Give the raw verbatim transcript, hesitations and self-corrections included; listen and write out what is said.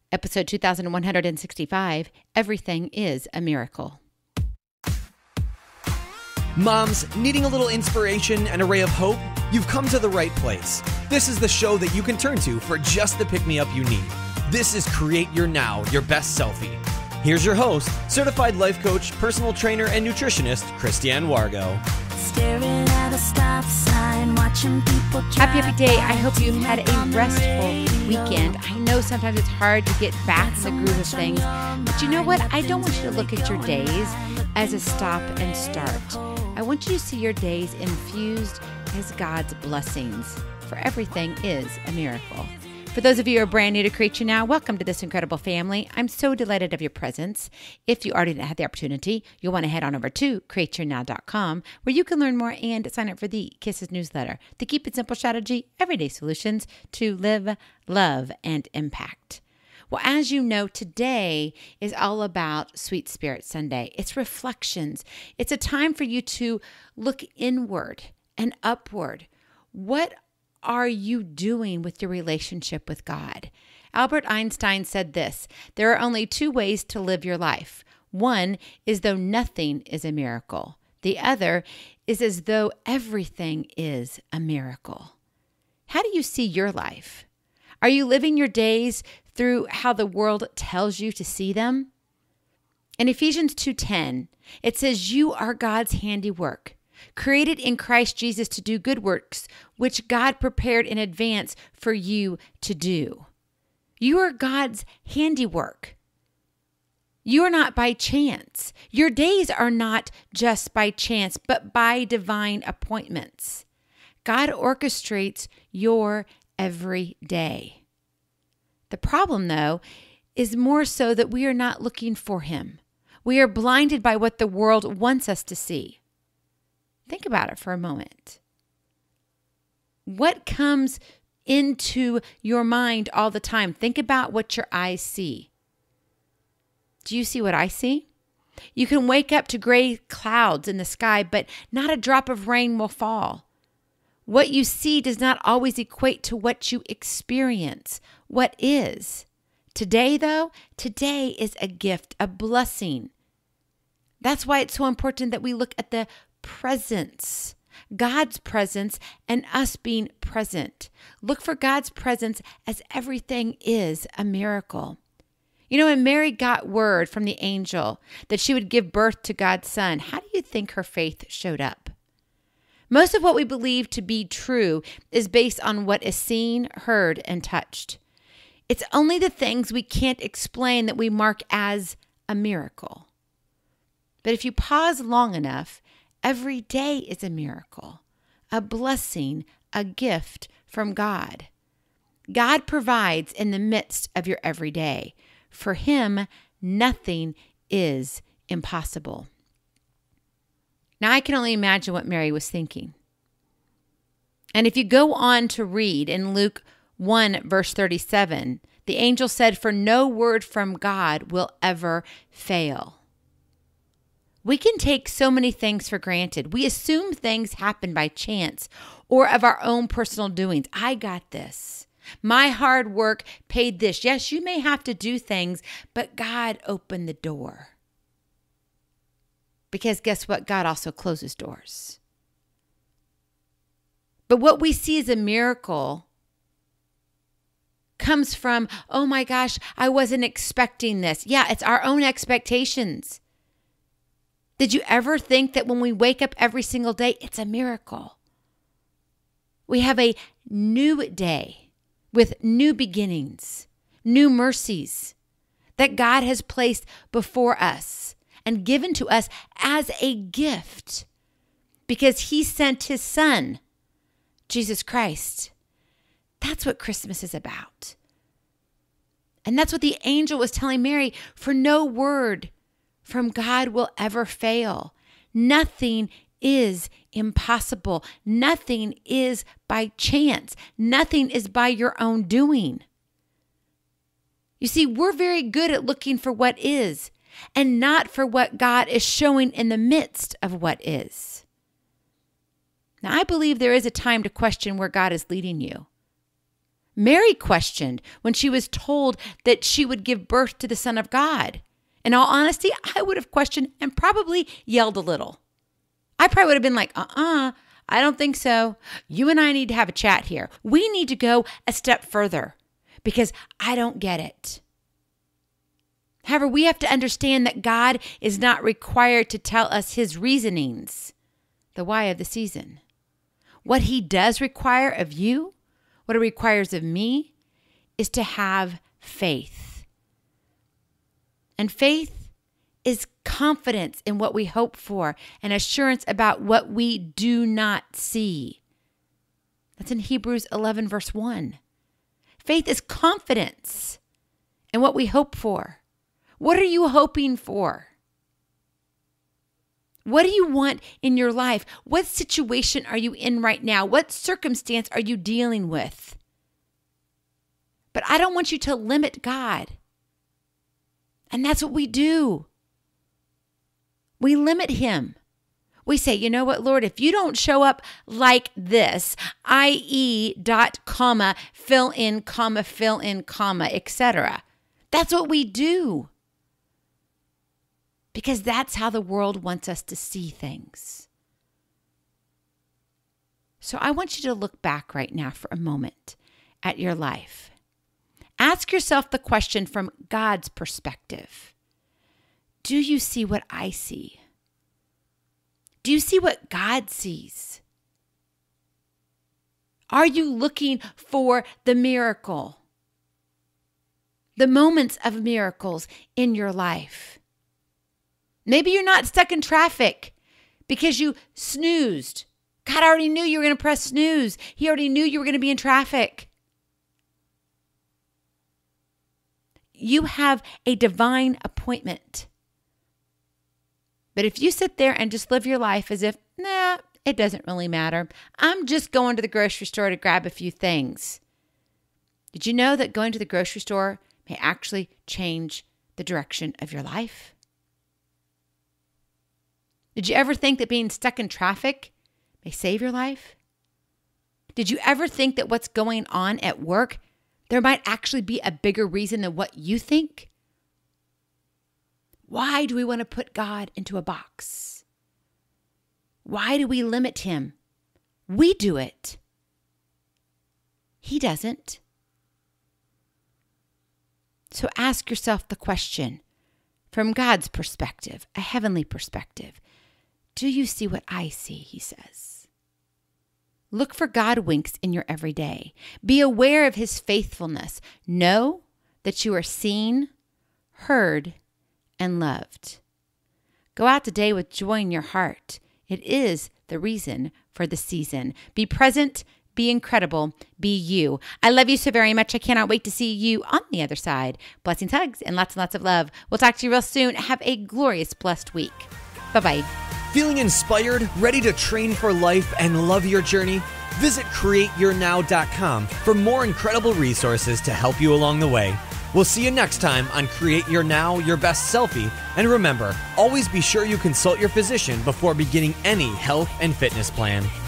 Episode two thousand one hundred sixty-five, Everything is a Miracle. Moms, needing a little inspiration and a ray of hope? You've come to the right place. This is the show that you can turn to for just the pick-me-up you need. This is Create Your Now, Your Best Selfie. Here's your host, certified life coach, personal trainer, and nutritionist, Christiane Wargo. Staring at a stop sign, watching people drive Happy, happy day. I by hope you had a tonight restful on the weekend. I know sometimes it's hard to get back in the groove of things, but you know what? I don't want you to look at your days as a stop and start. I want you to see your days infused as God's blessings, for everything is a miracle. For those of you who are brand new to Create Your Now, welcome to this incredible family. I'm so delighted of your presence. If you already had the opportunity, you'll want to head on over to create your now dot com, where you can learn more and sign up for the K I S S newsletter, the Keep It Simple strategy, everyday solutions to live, love, and impact. Well, as you know, today is all about Sweet Spirit Sunday. It's reflections. It's a time for you to look inward and upward. What are you doing with your relationship with God? Albert Einstein said this: there are only two ways to live your life. One is though nothing is a miracle. The other is as though everything is a miracle. How do you see your life? Are you living your days through how the world tells you to see them? In Ephesians two ten, it says, "You are God's handiwork, created in Christ Jesus to do good works, which God prepared in advance for you to do." You are God's handiwork. You are not by chance. Your days are not just by chance, but by divine appointments. God orchestrates your every day. The problem, though, is more so that we are not looking for Him. We are blinded by what the world wants us to see. Think about it for a moment. What comes into your mind all the time? Think about what your eyes see. Do you see what I see? You can wake up to gray clouds in the sky, but not a drop of rain will fall. What you see does not always equate to what you experience, what is. Today, though, today is a gift, a blessing. That's why it's so important that we look at the presence, God's presence, and us being present. Look for God's presence as everything is a miracle. You know, when Mary got word from the angel that she would give birth to God's son, how do you think her faith showed up? Most of what we believe to be true is based on what is seen, heard, and touched. It's only the things we can't explain that we mark as a miracle. But if you pause long enough, every day is a miracle, a blessing, a gift from God. God provides in the midst of your everyday. For Him, nothing is impossible. Now, I can only imagine what Mary was thinking. And if you go on to read in Luke one, verse thirty-seven, the angel said, "For no word from God will ever fail." We can take so many things for granted. We assume things happen by chance or of our own personal doings. I got this. My hard work paid this. Yes, you may have to do things, but God opened the door. Because guess what? God also closes doors. But what we see as a miracle comes from, oh my gosh, I wasn't expecting this. Yeah, it's our own expectations. Did you ever think that when we wake up every single day, it's a miracle? We have a new day with new beginnings, new mercies that God has placed before us and given to us as a gift because He sent His Son, Jesus Christ. That's what Christmas is about. And that's what the angel was telling Mary, for no word from God will ever fail. Nothing is impossible. Nothing is by chance. Nothing is by your own doing. You see, we're very good at looking for what is and not for what God is showing in the midst of what is. Now, I believe there is a time to question where God is leading you. Mary questioned when she was told that she would give birth to the Son of God. In all honesty, I would have questioned and probably yelled a little. I probably would have been like, uh-uh, I don't think so. You and I need to have a chat here. We need to go a step further because I don't get it. However, we have to understand that God is not required to tell us his reasonings, the why of the season. What he does require of you, what it requires of me, is to have faith. And faith is confidence in what we hope for and assurance about what we do not see. That's in Hebrews eleven, verse one. Faith is confidence in what we hope for. What are you hoping for? What do you want in your life? What situation are you in right now? What circumstance are you dealing with? But I don't want you to limit God. And that's what we do. We limit him. We say, you know what, Lord, if you don't show up like this, that is dot, comma, fill in, comma, fill in, comma, et cetera. That's what we do. Because that's how the world wants us to see things. So I want you to look back right now for a moment at your life. Ask yourself the question from God's perspective. Do you see what I see? Do you see what God sees? Are you looking for the miracle? The moments of miracles in your life? Maybe you're not stuck in traffic because you snoozed. God already knew you were going to press snooze. He already knew you were going to be in traffic. You have a divine appointment. But if you sit there and just live your life as if, nah, it doesn't really matter. I'm just going to the grocery store to grab a few things. Did you know that going to the grocery store may actually change the direction of your life? Did you ever think that being stuck in traffic may save your life? Did you ever think that what's going on at work, there might actually be a bigger reason than what you think? Why do we want to put God into a box? Why do we limit him? We do it. He doesn't. So ask yourself the question from God's perspective, a heavenly perspective. Do you see what I see, he says. Look for God winks in your everyday. Be aware of his faithfulness. Know that you are seen, heard, and loved. Go out today with joy in your heart. It is the reason for the season. Be present, be incredible, be you. I love you so very much. I cannot wait to see you on the other side. Blessings, hugs, and lots and lots of love. We'll talk to you real soon. Have a glorious, blessed week. Bye-bye. Feeling inspired, ready to train for life and love your journey? Visit create your now dot com for more incredible resources to help you along the way. We'll see you next time on Create Your Now, Your Best Selfie. And remember, always be sure you consult your physician before beginning any health and fitness plan.